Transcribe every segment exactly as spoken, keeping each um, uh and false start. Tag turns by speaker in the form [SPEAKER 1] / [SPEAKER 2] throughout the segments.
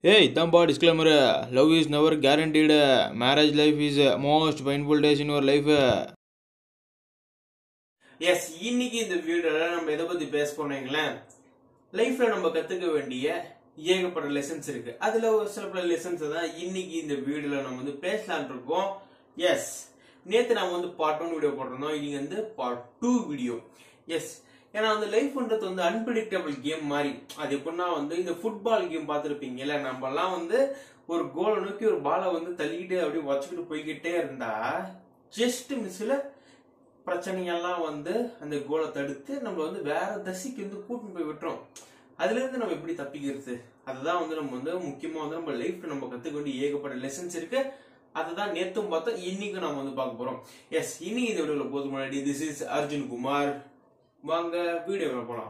[SPEAKER 1] Hey, Thamba disclaimer. Love is never guaranteed. Marriage life is most painful days in your life.
[SPEAKER 2] Yes இன்னைக்கு இந்த வீடியோல நம்ம எதை பத்தி பேச போனீங்களா லைஃப்ல நம்ம கத்துக்க வேண்டிய ஏகப்பட்ட லெசன்ஸ் இருக்கு. அதுல ஒரு சில பல லெசன்ஸ் தான் இன்னைக்கு இந்த வீடியோல நம்ம வந்து பேசலான் இருக்கோம். எஸ் நேத்து நாம வந்து பார்ட் ஒன் வீடியோ போட்டிருந்தோம். இன்னைக்கு வந்து பார்ட் டூ வீடியோ. எஸ் ஏன்னா வந்து லைஃப்ன்றது வந்து அன்பிரிடிக்டபிள் கேம் மாதிரி. அது எப்படின்னா வந்து இந்த ஃபுட்பால் கேம் பார்த்துருப்பீங்கல்ல, நம்ம எல்லாம் வந்து ஒரு கோலை நோக்கி ஒரு பாலை வந்து தள்ளிக்கிட்டு அப்படியே வச்சுக்கிட்டு போய்கிட்டே இருந்தா ஜஸ்ட் மிஸ்ல பிரச்சனையெல்லாம் வந்து அந்த கோலை தடுத்து நம்ம வந்து வேற தசைக்கு வந்து கூட்டிட்டு போய் விட்டுறோம். அதுல இருந்து நம்ம எப்படி தப்பிக்கிறது, அதுதான் வந்து நம்ம வந்து முக்கியமா வந்து நம்ம லைஃப்ல நம்ம கத்துக்க வேண்டிய ஏகப்பட்ட லெசன்ஸ் இருக்கு. அதுதான் நேத்தும் பார்த்தோம், இன்னைக்கு நம்ம வந்து பார்க்க போறோம். எஸ் இன்னைக்கு இந்த வீடியோல போது முன்னாடி திஸ் இஸ் அர்ஜுன் குமார். வாங்க வீடியோல போலாம்.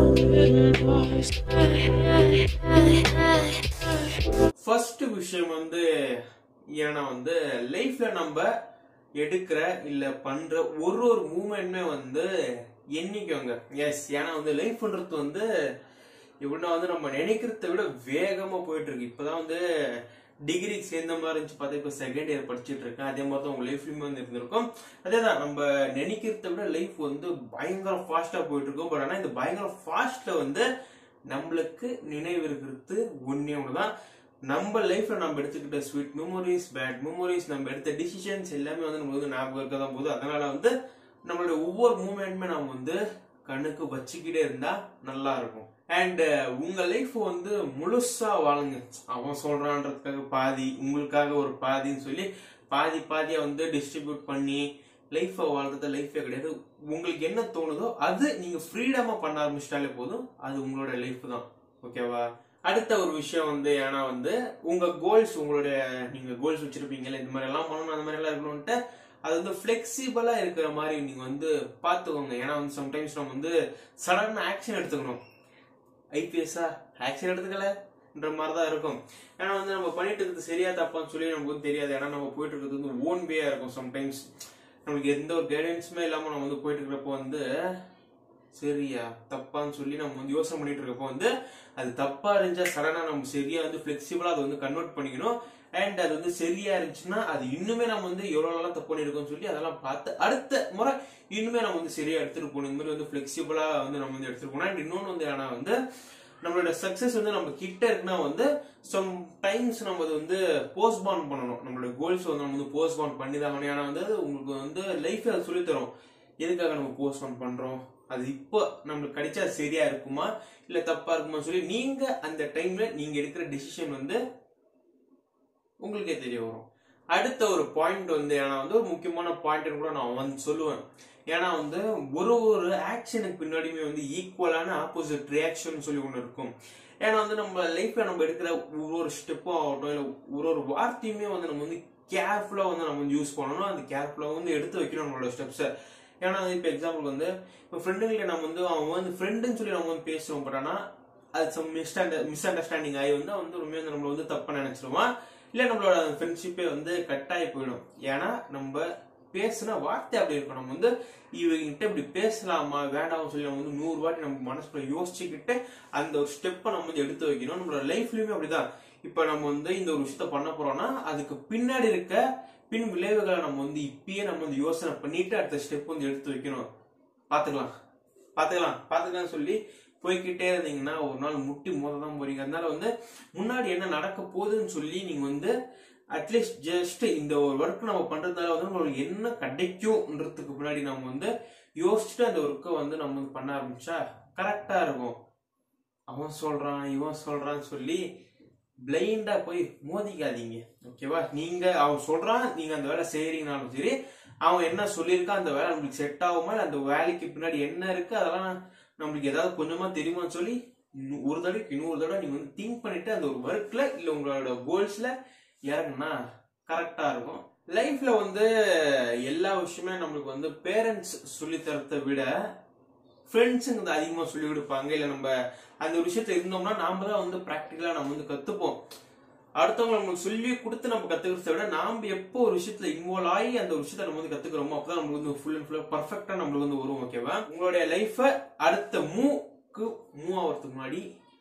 [SPEAKER 2] ஃபர்ஸ்ட் விஷயம் வந்து ஏன்னா வந்து லைஃப்ல நம்ம எடுக்கிற இல்ல பண்ற ஒரு ஒரு மூமெண்ட்மே வந்து எண்ணிக்கோங்க. எஸ் ஏன்னா வந்து லைஃப்ன்றது வந்து எப்படின்னா வந்து நம்ம நினைக்கிறத விட வேகமா போயிட்டு இருக்கு. இப்பதான் வந்து டிகிரி சேர்ந்த மாதிரி இருந்துச்சு, பார்த்தா இப்ப செகண்ட் இயர் படிச்சுட்டு இருக்கேன். அதே மாதிரி தான் உங்க லைஃப்லயுமே வந்து இருந்திருக்கும். அதேதான் நம்ம நினைக்கிறத விட லைஃப் வந்து பயங்கர ஃபாஸ்டா போயிட்டு இருக்கும். பட் ஆனா இந்த பயங்கர ஃபாஸ்ட்ல வந்து நம்மளுக்கு நினைவு இருக்கிறது ஒன்னே ஒண்ணுதான். நம்ம லைஃப்ல நம்ம எடுத்துக்கிட்ட ஸ்வீட் மெமோரிஸ், பேட் மெமோரிஸ், நம்ம எடுத்த டிசிஷன்ஸ் எல்லாமே வந்து நம்ம வந்து ஞாபகம் இருக்க தான் போகுது. அதனால வந்து நம்மளுடைய ஒவ்வொரு மூமெண்ட்டுமே நம்ம வந்து கண்ணுக்கு வச்சுக்கிட்டே இருந்தா நல்லா இருக்கும். அண்ட் உங்க லைஃப் வந்து முழுசா வாழுங்க. அவன் சொல்றான்றதுக்காக பாதி, உங்களுக்காக ஒரு பாதின்னு சொல்லி பாதி பாதியா வந்து டிஸ்ட்ரிபியூட் பண்ணி லைஃபை வாழ்றது லைஃபே கிடையாது. உங்களுக்கு என்ன தோணுதோ அது நீங்க ஃப்ரீடமா பண்ண ஆரம்பிச்சிட்டாலே போதும், அது உங்களோட லைஃப் தான். ஓகேவா? அடுத்த ஒரு விஷயம் வந்து ஏன்னா வந்து உங்க கோல்ஸ், உங்களுடைய நீங்க கோல்ஸ் வச்சிருப்பீங்கல்ல, இந்த மாதிரி எல்லாம் பண்ணணும் அந்த மாதிரி எல்லாம் இருக்கணும்ட்டு அது வந்து பிளெக்சிபிளா இருக்கிற மாதிரி நீங்க வந்து பாத்துக்கோங்க. ஏன்னா வந்து சம்டைம்ஸ் நம்ம வந்து சடன் ஆக்ஷன் எடுத்துக்கணும். ஐபிஎஸ்ஸா ஆக்ஷன் எடுத்துக்கலன்ற மாதிரிதான் இருக்கும். ஏன்னா வந்து நம்ம பண்ணிட்டு இருக்கிறது சரியா தப்பான்னு சொல்லி நமக்கு வந்து தெரியாது. ஏன்னா நம்ம போயிட்டு இருக்கிறது வந்து ஓன் வேயா இருக்கும். சம்டைம்ஸ் நம்மளுக்கு எந்த ஒரு கைடன்ஸுமே இல்லாம நம்ம வந்து போயிட்டு இருக்கிறப்போ வந்து சரியா தப்பான்னு சொல்லி நம்ம வந்து யோசனை பண்ணிட்டு இருக்கப்போ வந்து அது தப்பா இருந்துச்சா சடனா நம்ம சரியா வந்து பிளெக்சிபிளா அதை வந்து கன்வெர்ட் பண்ணிக்கணும். அண்ட் அது வந்து சரியா இருந்துச்சுன்னா அது இன்னுமே நம்ம வந்து எவ்வளவு தப்பு பண்ணிருக்கோம்னு சொல்லி அதெல்லாம் பார்த்து அடுத்த முறை இன்னுமே நம்ம வந்து சரியா எடுத்துட்டு போகணும். இந்த மாதிரி வந்து பிளெக்சிபிளா வந்து நம்ம வந்து எடுத்துட்டு போனோம். அண்ட் இன்னொன்னு வந்து ஆனா வந்து நம்மளோட சக்சஸ் வந்து நம்ம கிட்ட இருக்குன்னா வந்து சம் டைம்ஸ் நம்ம வந்து போஸ்ட்பான் பண்ணணும். நம்மளோட கோல்ஸ் வந்து நம்ம வந்து போஸ்ட்பான் பண்ணி தான். ஏன்னா வந்து உங்களுக்கு வந்து லைஃப் அதை சொல்லி தரும் எதுக்காக நம்ம போஸ்ட்பான் பண்றோம், அது இப்போ நம்மளுக்கு கிடைச்சா சரியா இருக்குமா இல்ல தப்பா இருக்குமா சொல்லி நீங்க அந்த டைம்ல நீங்க எடுக்கிற டிசிஷன் வந்து உங்களுக்கே தெரிய வரும். அடுத்த ஒரு பாயிண்ட் வந்து ஏன்னா வந்து ஒரு முக்கியமான பாயிண்ட் கூட நான் வந்து சொல்லுவேன். ஏன்னா வந்து ஒரு ஒரு ஆக்ஷனுக்கு பின்னாடியுமே வந்து ஈக்குவலான ஆப்போசிட் ரியாக்ஷன் சொல்லி ஒண்ணு இருக்கும். ஏன்னா வந்து நம்ம லைஃப்ல நம்ம எடுக்கிற ஒரு ஒரு ஸ்டெப்பும் ஆகட்டும் இல்ல ஒரு ஒரு வார்த்தையுமே வந்து நம்ம வந்து கேர்ஃபுல்லா வந்து நம்ம வந்து யூஸ் பண்ணணும். அந்த கேர்ஃபுல்லா வந்து எடுத்து வைக்கணும் நம்மளோட ஸ்டெப்ஸை. ஏன்னா இப்ப எக்ஸாம்பிள் வந்து இப்ப ஃப்ரெண்டுகிட்ட நம்ம வந்து அவன் வந்து ஃப்ரெண்டுன்னு சொல்லி நம்ம வந்து பேசுறோம். பட் ஆனா அது சம் மிஸ் அண்டர்ஸ்டாண்டிங் ஆகி வந்து வந்து உண்மையா வந்து நம்மள வந்து தப்பா நினைச்சிருவான். இல்ல நம்மளோட ஃப்ரெண்ட்ஷிப்பே வந்து கட் ஆகி போயிடும். ஏன்னா நம்ம பேசுன வார்த்தை அப்படி இருக்கும். நம்ம வந்து இவங்கிட்ட இப்படி பேசலாமா வேண்டாம்னு சொல்லி நம்ம வந்து நூறு வாட்டி நம்ம மனசுக்குள்ள யோசிச்சுக்கிட்டு அந்த ஒரு ஸ்டெப்பை நம்ம வந்து எடுத்து வைக்கணும். நம்மளோட லைஃப்லயுமே அப்படிதான். இப்ப நம்ம வந்து இந்த ஒரு விஷயத்த பண்ண போறோம்னா அதுக்கு பின்னாடி இருக்க பின் விளைவுகளை நம்ம வந்து இப்பயே நம்ம வந்து யோசனை பண்ணிட்டு அடுத்த ஸ்டெப் வந்து எடுத்து வைக்கணும். பாத்துக்கலாம் பாத்துக்கலாம் பாத்துக்கலாம் சொல்லி போய்கிட்டே இருந்தீங்கன்னா ஒரு நாள் முட்டி மோததான் போறீங்க. அதனால வந்து முன்னாடி என்ன நடக்க போகுதுன்னு சொல்லி நீங்க வந்து அட்லீஸ்ட் ஜஸ்ட் இந்த ஒரு ஒர்க் நம்ம பண்றதுனால வந்து உங்களுக்கு என்ன கிடைக்கும்ன்றதுக்கு முன்னாடி நம்ம வந்து யோசிச்சுட்டு அந்த ஒர்க்கை வந்து நம்ம வந்து பண்ண ஆரம்பிச்சா கரெக்டா இருக்கும். அவன் சொல்றான் இவன் சொல்றான்னு சொல்லி பிளைண்டா போய் மோதிக்காதீங்க. ஓகேவா? நீங்க அவன் சொல்றான், நீங்க அந்த வேலை செய்யறீங்கனாலும் சரி, அவன் என்ன சொல்லியிருக்கான் அந்த வேலை நம்மளுக்கு செட் ஆகுமா, அந்த வேலைக்கு பின்னாடி என்ன இருக்கு அதெல்லாம் நம்மளுக்கு ஏதாவது கொஞ்சமா தெரியுமான்னு சொல்லி ஒரு தடவைக்கு இன்னொரு தடவை நீங்க வந்து திங்க் பண்ணிட்டு அந்த ஒரு ஒர்க்ல இல்ல உங்களோட கோல்ஸ்ல இறங்குனா கரெக்டா இருக்கும். லைஃப்ல வந்து எல்லா விஷயமே நம்மளுக்கு வந்து பேரண்ட்ஸ் சொல்லி தரத்தை விட ஃப்ரெண்ட்ஸுங்க அதிகமா சொல்லி கொடுப்பாங்க. இல்ல நம்ம அந்த விஷயத்த இருந்தோம்னா நாம தான் வந்து பிராக்டிகலா நம்ம வந்து கத்துப்போம். அடுத்தவங்க நம்மளுக்கு சொல்லி கொடுத்து நம்ம கத்துக்கிறத விட நாம எப்போ ஒரு விஷயத்துல இன்வால்வ் ஆகி அந்த ஒரு விஷயத்த நம்ம வந்து கத்துக்கிறோமோ அப்பதான் நம்மளுக்கு வந்து ஃபுல் அண்ட் ஃபுல்லா பர்ஃபெக்டா நம்மளுக்கு வந்து வரும். ஓகேவா? உங்களுடைய லைஃப அடுத்த மூவ்க்கு மூவ் ஆகிறதுக்கு முன்னாடி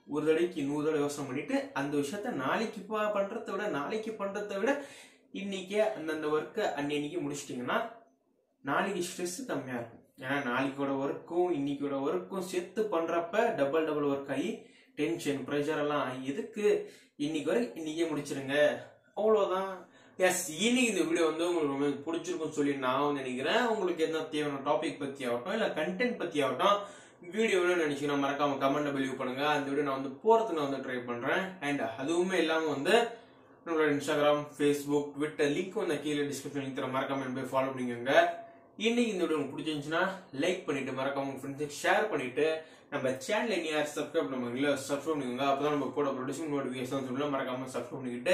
[SPEAKER 2] ஒரு தடவைக்கு நூறு தடவை யோசனை பண்ணிட்டு அந்த விஷயத்த நாளைக்கு பண்றதை விட நாளைக்கு பண்றதை விட இன்னைக்கே அந்தந்த ஒர்க்கை அன்னைக்கு முடிச்சிட்டிங்கன்னா நாளைக்கு ஸ்ட்ரெஸ் கம்மியா இருக்கும். ஏன்னா நாளைக்கோட ஒர்க்கும் இன்னைக்கோட ஒர்க்கும் சேர்த்து பண்றப்ப டபுள் டபுள் ஒர்க் ஆகி டென்ஷன் ப்ரெஷர் எல்லாம் எதுக்கு, இன்னைக்கு வரை இன்னைக்கே முடிச்சிருங்க, அவ்வளவுதான். எஸ், இன்னைக்கு இந்த வீடியோ வந்து உங்களுக்கு ரொம்ப பிடிச்சிருக்கும்னு சொல்லி நான் வந்து நினைக்கிறேன். உங்களுக்கு என்ன தேவையான டாபிக் பத்தி ஆகட்டும் இல்ல கண்டென்ட் பத்தி ஆகட்டும் வீடியோன்னு நினைச்சீங்கன்னா மறக்காம கமெண்ட்ல பிலீவ் பண்ணுங்க. அந்த வீடியோ நான் வந்து போறதுக்கு நான் வந்து ட்ரை பண்றேன். அண்ட் அதுவுமே இல்லாம வந்து நம்மளோட இன்ஸ்டாகிராம், ஃபேஸ்புக், ட்விட்டர் லிங்க் வந்து கீழே டிஸ்கிரிப்ஷன் லிங்க் தர மறக்காம போய் ஃபாலோ பண்ணிக்கோங்க. இன்னைக்கு இந்த வீடியோ உங்களுக்கு பிடிச்சிருந்துச்சுன்னா லைக் பண்ணிட்டு மறக்காம உங்க ஃப்ரெண்ட்ஸுக்கு ஷேர் பண்ணிட்டு நம்ம சேனல் இனி யார் சப்ஸ்கிரைப் பண்ணுவாங்களோ சப்ஸ்கிரைப் பண்ணிக்கோங்க. அப்பதான் நம்ம கூட ப்ரொடியூசிங் நோட்டிஃபிகேஷன் சொல்ல மறக்காம சப்ஸ்கிரைப் பண்ணிக்கிட்டு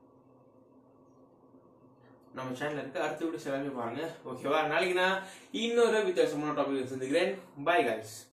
[SPEAKER 2] நம்ம சேனல் இருக்கு அடுத்த வீடியோ எல்லாமே பாருங்க. ஓகேவா? நாளைக்கு நான் இன்னொரு வித்தியாசமான டாபிக் சந்திக்கிறேன். Bye guys.